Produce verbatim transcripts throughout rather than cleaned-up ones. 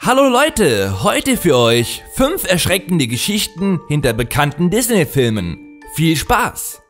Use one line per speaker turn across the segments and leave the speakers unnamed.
Hallo Leute, heute für euch fünf erschreckende Geschichten hinter bekannten Disney-Filmen. Viel Spaß!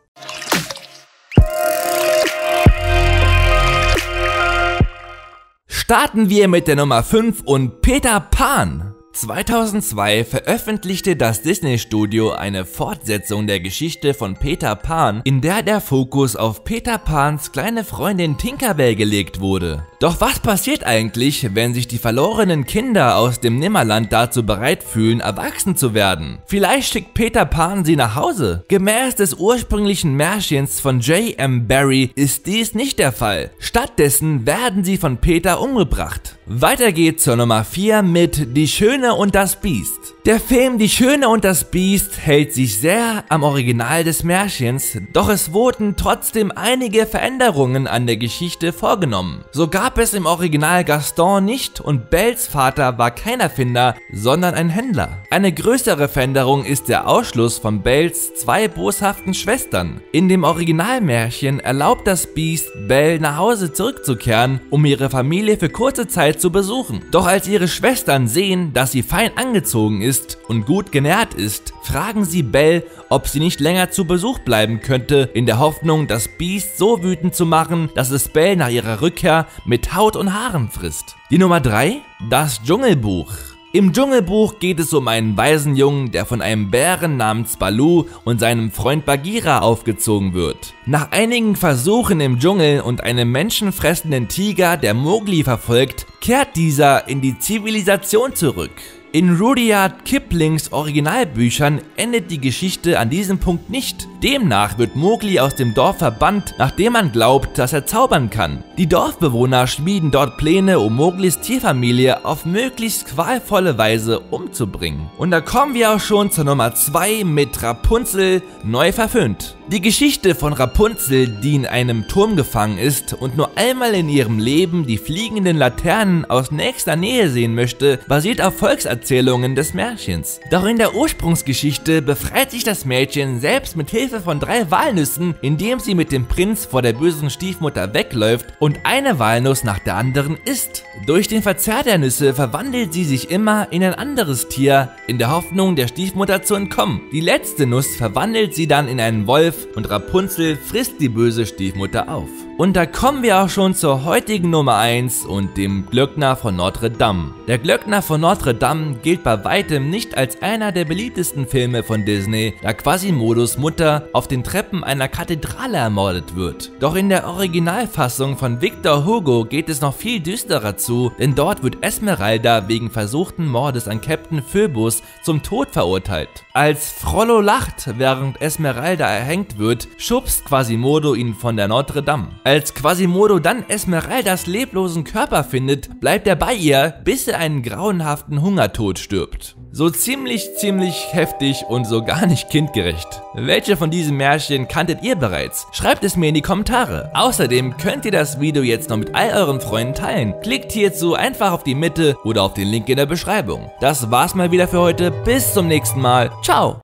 Starten wir mit der Nummer fünf und Peter Pan. zweitausendzwei veröffentlichte das Disney-Studio eine Fortsetzung der Geschichte von Peter Pan, in der der Fokus auf Peter Pans kleine Freundin Tinkerbell gelegt wurde. Doch was passiert eigentlich, wenn sich die verlorenen Kinder aus dem Nimmerland dazu bereit fühlen, erwachsen zu werden? Vielleicht schickt Peter Pan sie nach Hause. Gemäß des ursprünglichen Märchens von J M Barrie ist dies nicht der Fall. Stattdessen werden sie von Peter umgebracht. Weiter geht's zur Nummer vier mit Die Schöne und das Biest. Der Film Die Schöne und das Biest hält sich sehr am Original des Märchens, doch es wurden trotzdem einige Veränderungen an der Geschichte vorgenommen. So gab es im Original Gaston nicht und Belles Vater war kein Erfinder, sondern ein Händler. Eine größere Veränderung ist der Ausschluss von Belles zwei boshaften Schwestern. In dem Originalmärchen erlaubt das Biest Belle nach Hause zurückzukehren, um ihre Familie für kurze Zeit zu besuchen. Doch als ihre Schwestern sehen, dass sie fein angezogen ist und gut genährt ist, fragen sie Belle, ob sie nicht länger zu Besuch bleiben könnte, in der Hoffnung, das Biest so wütend zu machen, dass es Belle nach ihrer Rückkehr mit Haut und Haaren frisst. Die Nummer drei, Das Dschungelbuch. Im Dschungelbuch geht es um einen Waisenjungen, der von einem Bären namens Baloo und seinem Freund Bagheera aufgezogen wird. Nach einigen Versuchen im Dschungel und einem menschenfressenden Tiger, der Mowgli verfolgt, kehrt dieser in die Zivilisation zurück. In Rudyard Kiplings Originalbüchern endet die Geschichte an diesem Punkt nicht. Demnach wird Mowgli aus dem Dorf verbannt, nachdem man glaubt, dass er zaubern kann. Die Dorfbewohner schmieden dort Pläne, um Mowglis Tierfamilie auf möglichst qualvolle Weise umzubringen. Und da kommen wir auch schon zur Nummer zwei mit Rapunzel, neu verföhnt. Die Geschichte von Rapunzel, die in einem Turm gefangen ist und nur einmal in ihrem Leben die fliegenden Laternen aus nächster Nähe sehen möchte, basiert auf Volkserzählungen des Märchens. Doch in der Ursprungsgeschichte befreit sich das Mädchen selbst mit Hilfe von drei Walnüssen, indem sie mit dem Prinz vor der bösen Stiefmutter wegläuft und eine Walnuss nach der anderen isst. Durch den Verzehr der Nüsse verwandelt sie sich immer in ein anderes Tier, in der Hoffnung, der Stiefmutter zu entkommen. Die letzte Nuss verwandelt sie dann in einen Wolf und Rapunzel frisst die böse Stiefmutter auf. Und da kommen wir auch schon zur heutigen Nummer eins und dem Glöckner von Notre Dame. Der Glöckner von Notre Dame gilt bei weitem nicht als einer der beliebtesten Filme von Disney, da Quasimodos Mutter auf den Treppen einer Kathedrale ermordet wird. Doch in der Originalfassung von Victor Hugo geht es noch viel düsterer zu, denn dort wird Esmeralda wegen versuchten Mordes an Captain Phoebus zum Tod verurteilt. Als Frollo lacht, während Esmeralda erhängt wird, schubst Quasimodo ihn von der Notre Dame. Als Quasimodo dann Esmeraldas leblosen Körper findet, bleibt er bei ihr, bis er einen grauenhaften Hungertod stirbt. So ziemlich, ziemlich heftig und so gar nicht kindgerecht. Welche von diesen Märchen kanntet ihr bereits? Schreibt es mir in die Kommentare. Außerdem könnt ihr das Video jetzt noch mit all euren Freunden teilen. Klickt hierzu einfach auf die Mitte oder auf den Link in der Beschreibung. Das war's mal wieder für heute. Bis zum nächsten Mal. Ciao!